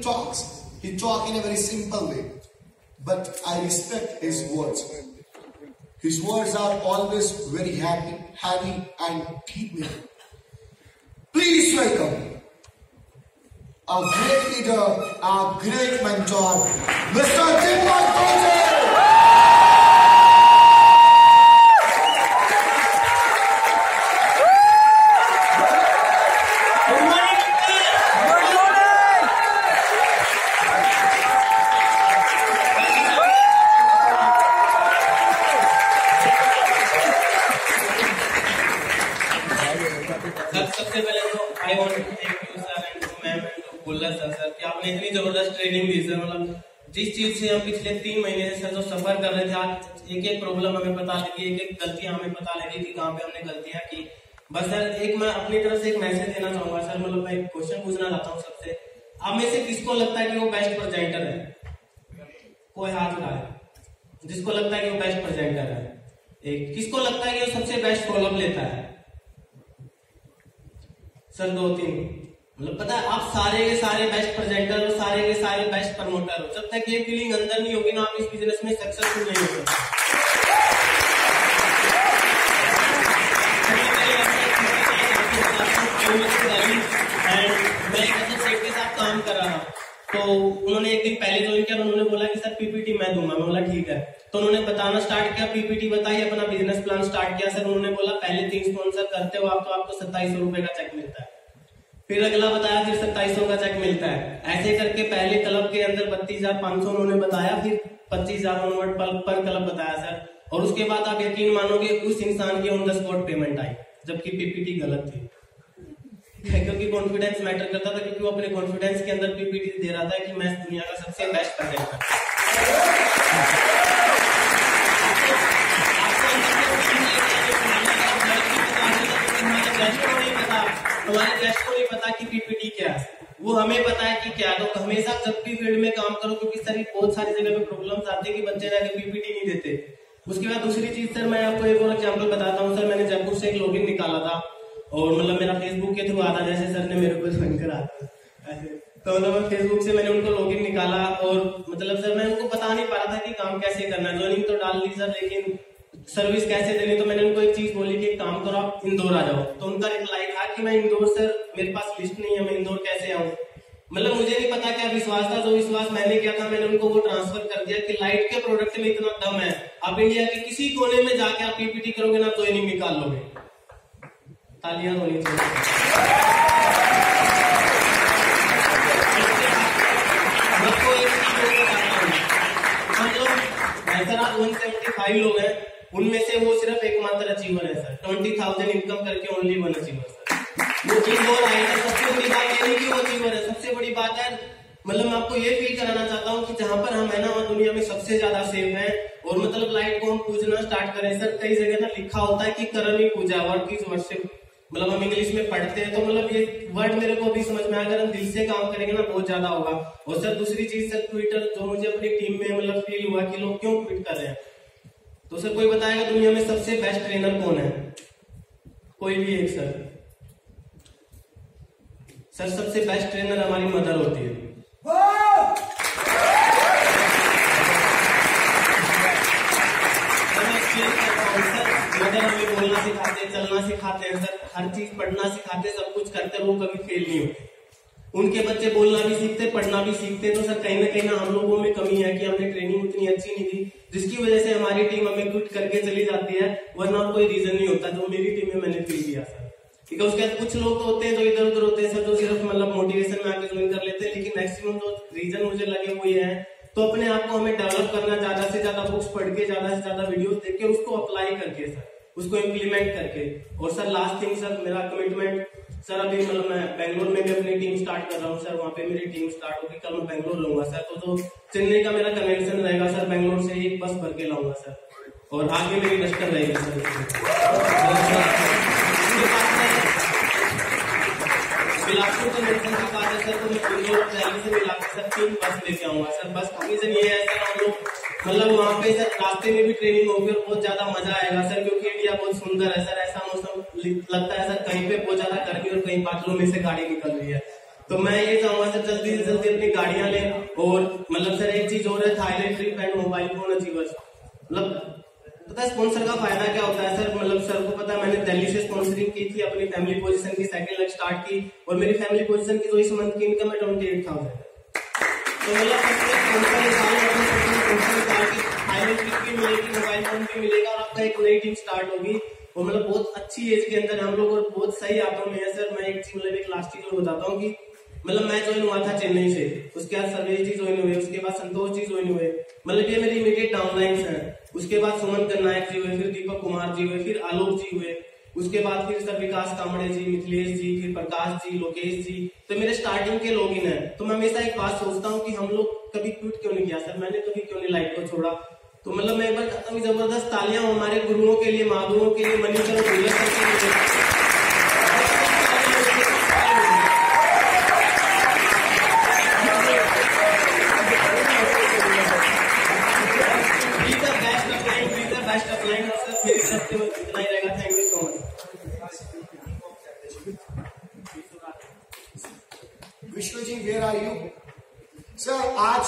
he talks in a very simple way, but I respect his words. His words are always very happy, heavy, and deep meaning. Please welcome our great leader, our great mentor, Mr. Deepak Koche. सबसे पहले तो I want to thank you sir and ma'am and Bulla sir कि आपने इतनी जबरदस्त training दी sir. मतलब जिस चीज से हम पिछले 3 महीने से सर जो सफर कर रहे थे, आज एक एक प्रॉब्लम हमें पता लगी, एक एक गलतियां हमें पता लगी कि कहाँ पे हमने गलतियां की। बस सर एक मैं अपनी तरफ से एक मैसेज देना चाहूंगा सर। मतलब मैं एक क्वेश्चन पूछना चाहता हूँ सबसे, आप में से किसको लगता है कि वो बेस्ट प्रेजेंटर है? कोई हाथ उठाए जिसको लगता है कि वो बेस्ट प्रेजेंटर है। एक किसको लगता है कि वो सबसे बेस्ट फॉलोअप लेता है? सर 2-3। मतलब पता है आप सारे के सारे बेस्ट प्रेजेंटर हो, सारे के सारे बेस्ट प्रमोटर हो। जब तक ये फीलिंग अंदर नहीं होगी ना, आप इस बिजनेस में सक्सेसफुल नहीं होगे। मैं सेठ के साथ काम कर रहा था, तो उन्होंने एक दिन पहले ज्वाइन किया, उन्होंने बोला कि सर पीपीटी मैं दूंगा। मैं बोला ठीक है। तो उन्होंने बताना स्टार्ट किया, पीपीटी बताई, अपना बिजनेस प्लान स्टार्ट किया। सर उन्होंने बोला पहले 3 स्पॉन्सर करते हो आप तो आपको 2700 रुपए का चेक मिलता है। फिर अगला बताया, फिर 2700 का चेक मिलता है। ऐसे करके पहले क्लब के अंदर 32,500 उन्होंने बताया, फिर 25,000 पर क्लब बताया सर। और उसके बाद आप यकीन मानोगे उस इंसान की ऑन द स्पॉट पेमेंट आई, जबकि पीपीटी गलत थी। क्योंकि कॉन्फिडेंस मैटर करता था, क्योंकि वो अपने कॉन्फिडेंस के अंदर पीपीटी दे रहा था कि मैं दुनिया का सबसे बेस्ट प्रेजेंटर। हमारे गेस्ट को नहीं पता कि पीपीटी क्या है, वो हमें पता है कि क्या। तो हमेशा जब भी फील्ड में काम करो, क्योंकि सर बहुत सारी जगह पे प्रॉब्लम्स आती है कि बच्चे जाके पीपीटी नहीं देते। उसके बाद दूसरी चीज सर, मैं आपको एक और एग्जांपल बताता हूँ सर। मैंने जयपुर से एक लॉगिन निकाला था, और मतलब मेरा फेसबुक के थ्रू आता, जैसे सर ने मेरे को ज्वाइन करा ऐसे। तो मतलब मैं फेसबुक से मैंने उनको लॉगिन निकाला, और मतलब सर मैं उनको बता नहीं पा रहा था कि काम कैसे करना है। ज्वाइनिंग तो डाल दी सर, लेकिन सर्विस कैसे देनी। तो मैंने उनको एक चीज बोली कि एक काम करो आप इंदौर आ जाओ। तो उनका रिप्लाई था कि मैं इंदौर सर, मेरे पास लिस्ट नहीं है, मैं इंदौर कैसे आऊँ। मतलब मुझे नहीं पता क्या विश्वास था, जो विश्वास मैंने किया था मैंने उनको वो ट्रांसफर कर दिया कि लाइट के प्रोडक्ट में इतना दम है, आप इंडिया के किसी कोने में जाके आप पीपीटी करोगे ना, ज्वाइनिंग निकाल लोगे। तालियां होनी चाहिए। हम लोग सर आज 175 लोग हैं, उनमें से वो सिर्फ एकमात्र अचीवर है सर। 20,000 इनकम करके ओनली 1 अचीवर सर। वो इंदौर आए थे। सबसे बड़ी बात ये नहीं कि वो अचीवर है, सबसे बड़ी बात है मतलब मैं आपको ये फील कराना चाहता हूँ कि जहां पर हम है ना, वहाँ दुनिया में सबसे ज्यादा सेफ है। और मतलब लाइट को हम पूजना स्टार्ट करें सर, कई जगह ना लिखा होता है कि कर्म ही पूजा, वर्क इज वर्शिप। मतलब हम इंग्लिश में पढ़ते हैं, तो मतलब ये वर्ड मेरे को भी समझ में, अगर हम दिल से काम करेंगे ना बहुत ज्यादा होगा। और सर दूसरी चीज सर, ट्विटर जो मुझे अपनी टीम में मतलब फील हुआ कि लोग क्यों ट्वीट कर रहे हैं, तो सर कोई बताएगा दुनिया में सबसे बेस्ट ट्रेनर कौन है? कोई भी एक सर सबसे बेस्ट ट्रेनर हमारी मदर होती है। मदर हमें बोलना सिखाते, चलना सिखाते हैं सर, हर चीज पढ़ना सिखाते, सब कुछ करते, वो कभी फेल नहीं होते। उनके बच्चे बोलना भी सीखते, पढ़ना भी सीखते। तो सर कहीं ना हम लोगों में कमी है कि हमने ट्रेनिंग उतनी अच्छी नहीं दी, जिसकी वजह से हमारी टीम हमें क्विट करके चली जाती है, वरना कोई रीजन नहीं होता। जो मेरी टीम में मैंने फील किया सर, ठीक है। उसके बाद कुछ लोग तो होते हैं जो इधर उधर होते हैं सर, जो सिर्फ मतलब मोटिवेशन में आके ज्वाइन कर लेते हैं, लेकिन मैक्सिमम जो रीजन मुझे लगे वो ये है। तो अपने आप को हमें डेवलप करना, ज्यादा से ज्यादा बुक्स पढ़ के, ज्यादा से ज्यादा वीडियोस देख के, उसको अप्लाई करके सर, उसको इम्प्लीमेंट करके। और सर लास्ट थिंग सर, मेरा कमिटमेंट सर, अभी मतलब मैं बैंगलोर में भी अपनी टीम स्टार्ट कर रहा हूँ सर। वहाँ पे मेरी टीम स्टार्ट होगी, कल मैं बैंगलोर लूंगा सर। तो जो चेन्नई का मेरा कनेक्शन रहेगा सर, बैंगलोर से ही बस भर के लाऊंगा सर, और आगे मेरी डस्टर रहेगी सर। बिलासपुर को मेडिसिन की बात है सर, तो मैं इंदौर दिल्ली से मिला के सर 3 बस लेके आऊंगा सर। बस का रीजन ये है सर, हम लोग मतलब वहाँ पे सर रास्ते में भी ट्रेनिंग होगी और बहुत ज्यादा मजा आएगा सर, क्योंकि इंडिया बहुत सुंदर है सर। ऐसा मौसम लगता है सर, कहीं पे बहुत ज्यादा गर्मी और कहीं बादलों में से गाड़ी निकल रही है। तो मैं ये चाहूंगा सर जल्दी से जल्दी अपनी गाड़ियां लें। और मतलब सर एक चीज और है, Thailand trip and mobile phone achievers. मतलब पता है स्पॉन्सर का फायदा क्या होता है सर? मतलब सर को पता है मैंने दिल्ली से स्पॉन्सरिंग की थी, अपनी फैमिली पोजीशन की सेकंड लग स्टार्ट की, और मेरी फैमिली पोजीशन की जो इस मंथ की इनकम है 28,000। तो मतलब थाईलैंड ट्रिप भी मिलेगी, मोबाइल फोन भी मिलेगा, और आपका एक नई टीम स्टार्ट होगी। और मतलब बहुत अच्छी एज के अंदर हम लोग, और बहुत सही हाथों में है सर। मैं एक चीज मतलब एक लास्ट चीज और बताता हूँ कि मतलब मैं ज्वाइन हुआ था चेन्नई से, उसके बाद सर्वेश जी ज्वाइन हुए, उसके बाद संतोष जी ज्वाइन हुए। मतलब ये मेरी इमीडिएट डाउनलाइंस है। उसके बाद सुमन करनायक जी हुए, फिर दीपक कुमार जी हुए, फिर आलोक जी हुए, उसके बाद फिर सर विकास कामड़े जी, मिथिलेश जी, फिर प्रकाश जी, लोकेश जी। तो मेरे स्टार्टिंग के लोग इन है। तो मैं हमेशा एक बात सोचता हूँ कि हम लोग कभी क्विट क्यों नहीं किया सर, मैंने कभी क्यों नहीं लाइफ को छोड़ा। तो मतलब मैं एक बार कहता हूँ जबरदस्त तालियां हमारे गुरुओं के लिए, महागुरुओं के लिए, मनीषर और भूलर सर के लिए। बेस्ट अपलाइन और सर मेरी तरफ से इतना ही रहेगा। Thank you so much. Vishwa ji, where are you sir? आज